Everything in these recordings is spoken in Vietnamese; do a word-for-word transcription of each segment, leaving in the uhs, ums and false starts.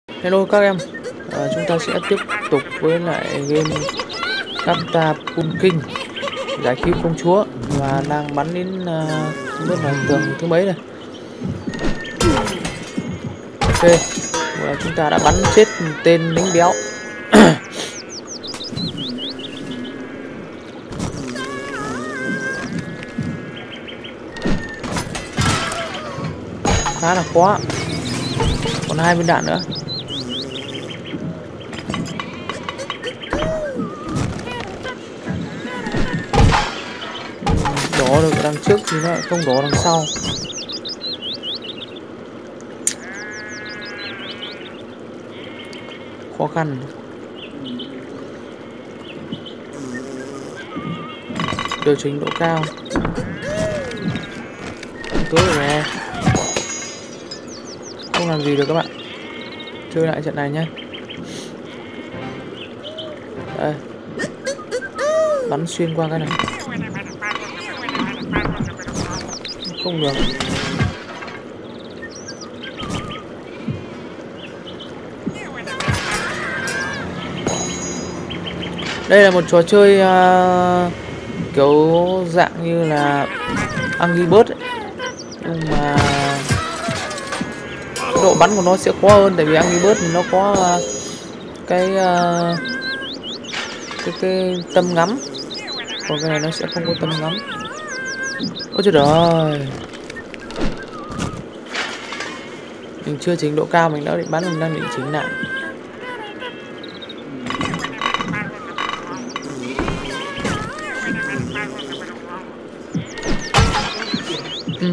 Hello các em, à, chúng ta sẽ tiếp tục với lại game Capta Pumpkin giải cứu công chúa và đang bắn đến uh, không biết là tường thứ mấy này. Ok, và chúng ta đã bắn chết một tên lính béo. Khá là khó, còn hai viên đạn nữa. Đổ được đằng trước thì nó lại không đổ đằng sau. Khó khăn. Điều chỉnh độ cao. Tối rồi nè. Không làm gì được các bạn. Chơi lại trận này nhé. Đây. Bắn xuyên qua cái này. Không được. Đây là một trò chơi uh, kiểu dạng như là Angry Birds ấy. Nhưng mà độ bắn của nó sẽ khó hơn, tại vì Angry Birds thì nó có uh, cái, uh, cái cái tâm ngắm, còn cái này nó sẽ không có tâm ngắm. Ôi trời ơi, mình chưa chỉnh độ cao, mình đã định bắn, mình đang định chỉnh lại. Ừ.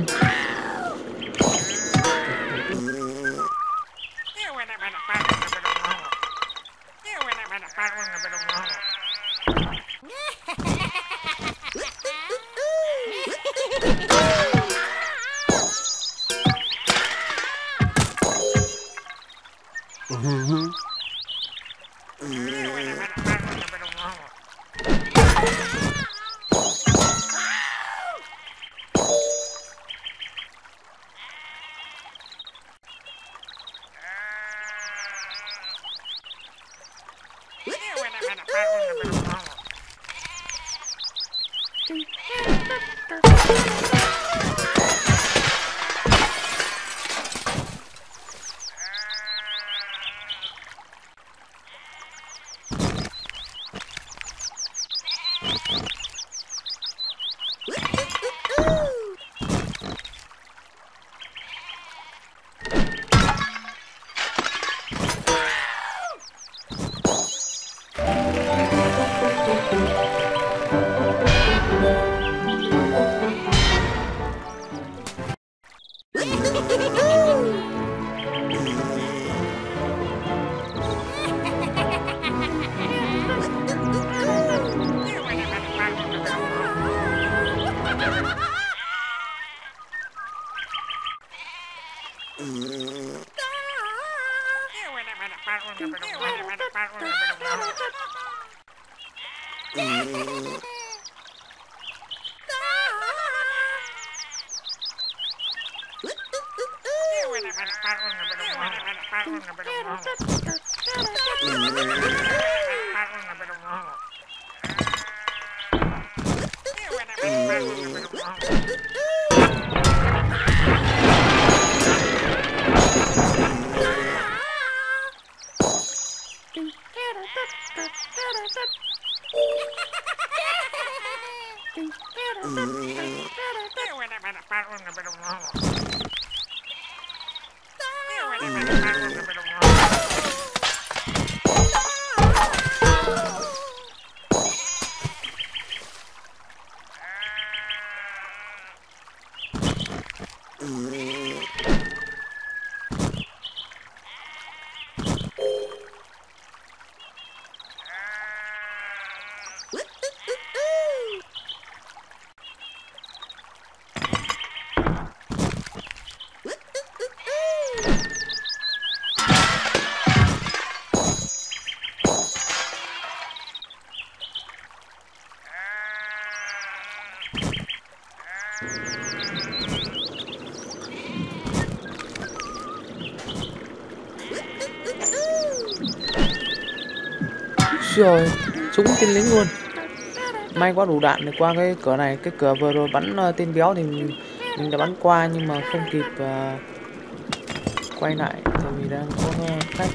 Rồi trúng tên lính luôn. May quá đủ đạn để qua cái cửa này. Cái cửa vừa rồi bắn uh, tên béo thì mình, mình đã bắn qua nhưng mà không kịp uh, quay lại tại vì đang có uh, khách.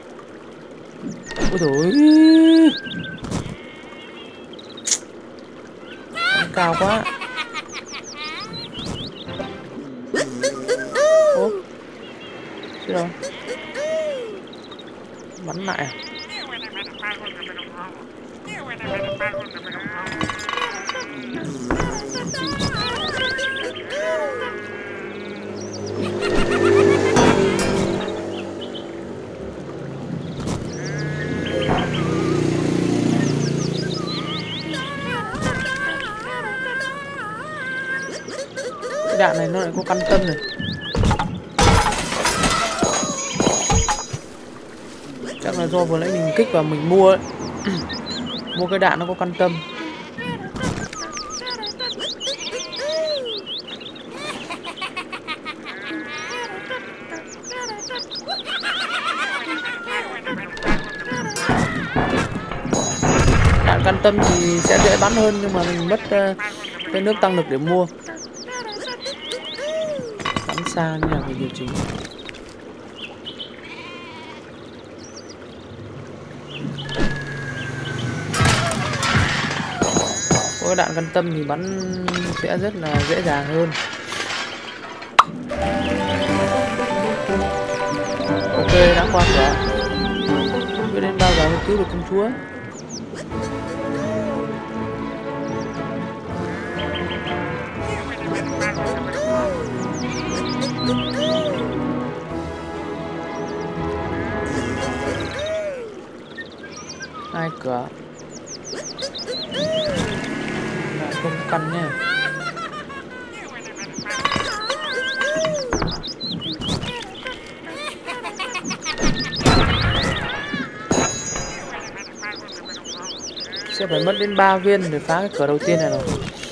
Ôi dồi bắn cao quá. Ố chứ đâu bắn lại à? Cái đạn này nó lại có căn tâm này. Chắc là do vừa nãy mình kích vào mình mua ấy. Mua cái đạn nó có căn tâm. Đạn căn tâm thì sẽ dễ bắn hơn nhưng mà mình mất uh, cái nước tăng lực để mua. Bắn xa nên là phải điều chỉnh. Có cái đạn căn tâm thì bắn sẽ rất là dễ dàng hơn. Ok, đã qua cửa. Biết đến bao giờ mới cứu được công chúa. Hai cửa lại không căn nha. Sẽ phải mất đến ba viên để phá cái cửa đầu tiên này rồi.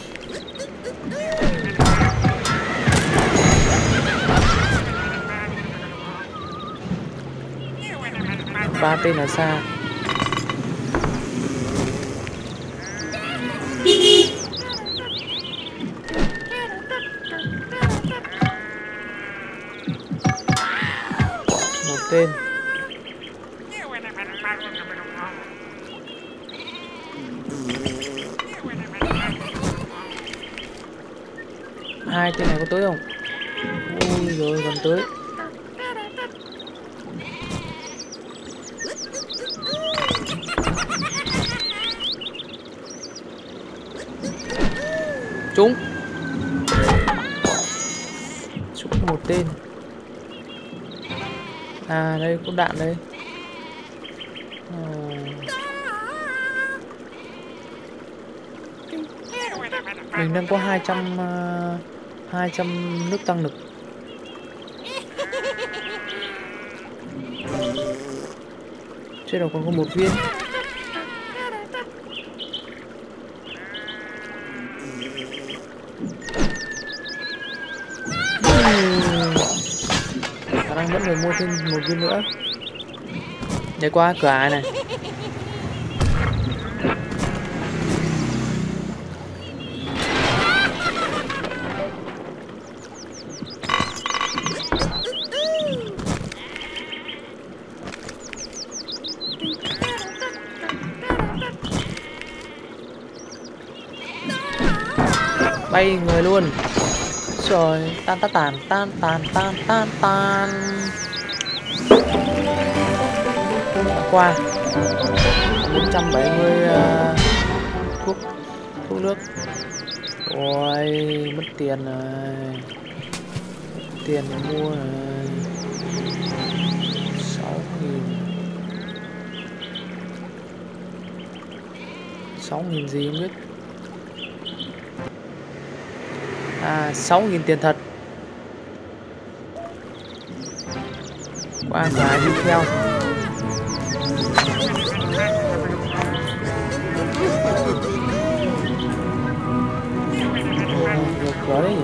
Ba tên ở xa. Một tên. Hai tên này có tới không? Ôi rồi gần tới. Trúng. Trúng một tên. À đây có đạn đây. À. Mình đang có hai trăm uh, hai trăm nước tăng lực. Trên đầu còn có một viên. Khả năng vẫn phải mua thêm một viên nữa. Để qua cửa ải này. Bay người luôn. Rồi tan tan tàn tan tan tan tan tan. Qua bốn trăm bảy mươi uh, thuốc thuốc nước. Ôi mất tiền rồi. Mất tiền để mua rồi. Sáu nghìn. Sáu nghìn gì không biết. À sáu nghìn tiền thật. Qua ngoài đi theo. Được rồi.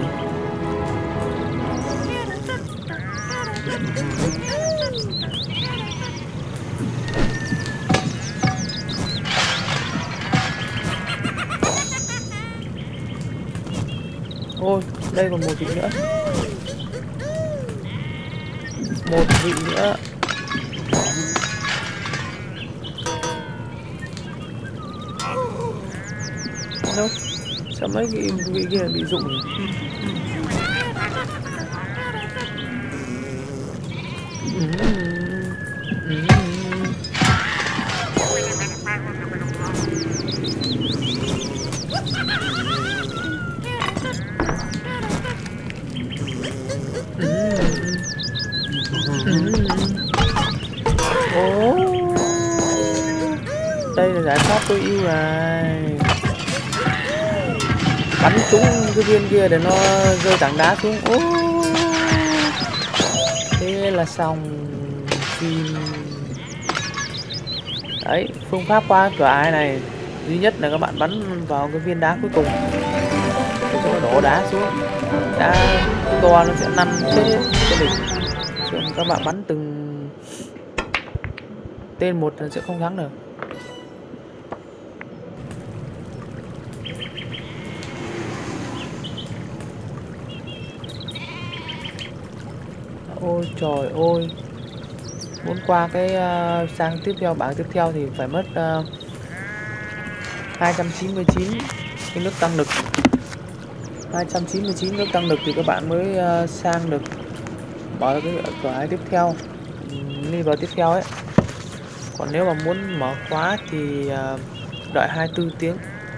Ôi, đây còn một vị nữa. Một vị nữa. Đâu? Sao mấy cái vị kia bị rụng nhỉ? Ồ, đây là giải pháp tối ưu này. Bắn trúng cái viên kia để nó rơi tảng đá xuống. Ô, thế là xong phim. Đấy, phương pháp qua cửa ải này duy nhất là các bạn bắn vào cái viên đá cuối cùng, để cho nó đổ đá xuống. Đá to nó sẽ năn chết hết cái đỉnh. Chứ các bạn bắn từng tên một là sẽ không thắng được. Ôi trời ơi, muốn qua cái uh, sang tiếp theo, bảng tiếp theo thì phải mất uh, hai trăm chín mươi chín cái nước tăng lực. Hai trăm chín mươi chín nước tăng lực thì các bạn mới uh, sang được mở cái cửa ải tiếp theo, đi vào tiếp theo ấy. Còn nếu mà muốn mở khóa thì uh, đợi hai mươi tư tiếng.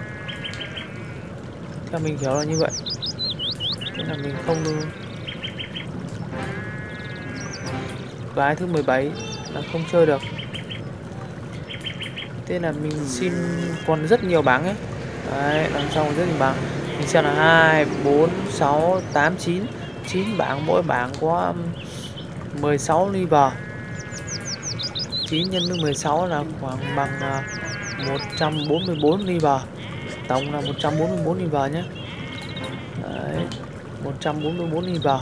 Theo mình hiểu là như vậy. Nên là mình không cửa ải thứ mười bảy là không chơi được. Thế là mình xin còn rất nhiều bảng ấy. Đấy, đằng sau rất nhiều bảng. Mình xem là hai, bốn, sáu, tám, chín chín bảng, mỗi bảng có mười sáu liver. chín nhân với mười sáu là khoảng bằng một trăm bốn mươi bốn liver. Tổng là một trăm bốn mươi bốn liver nhé. Đấy, một trăm bốn mươi bốn liver.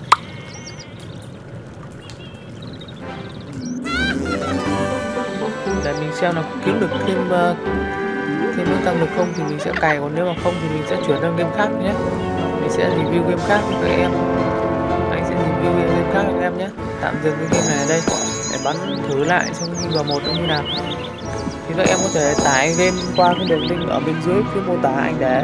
Để mình xem là kiếm được thêm uh, thêm nước tăng lực không thì mình sẽ cày, còn nếu mà không thì mình sẽ chuyển sang game khác nhé. Mình sẽ review game khác cho các em. Anh sẽ review game khác cho các em nhé. Tạm dừng cái game này ở đây để bắn thử lại xem đi vào một như nào. Thì các em có thể tải game qua cái đường link ở bên dưới phía mô tả anh để.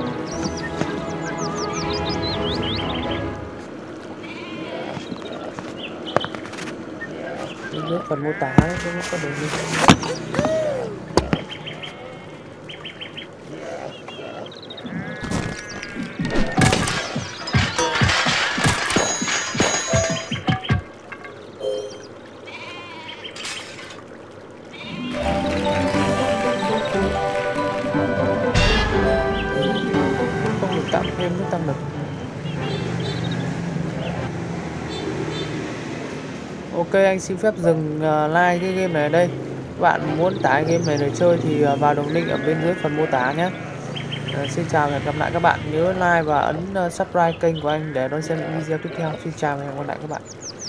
Bên dưới phần mô tả nó có đường link. Không được tạm thêm nước tăng lực. Ok, anh xin phép dừng uh, like cái game này ở đây. Các bạn muốn tải game này để chơi thì uh, vào đường link ở bên dưới phần mô tả nhé. Uh, xin chào và hẹn gặp lại các bạn. Nhớ like và ấn uh, subscribe kênh của anh để đón xem những video tiếp theo. Xin chào và hẹn gặp lại các bạn.